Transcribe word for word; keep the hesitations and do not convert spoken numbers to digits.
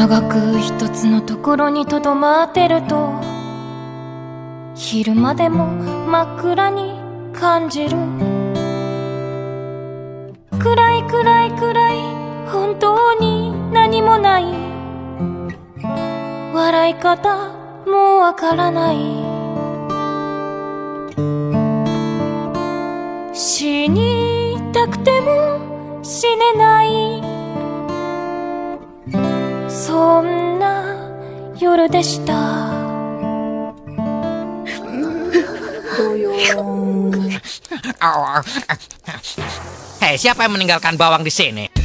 長く一つのところにとどまってると昼間でも真っ暗に感じる。暗い暗い暗い本当に何もない。笑い方もわからない。死にたくても死ねない、そんな夜でした。 Hei, siapa yang meninggalkan bawang di sini?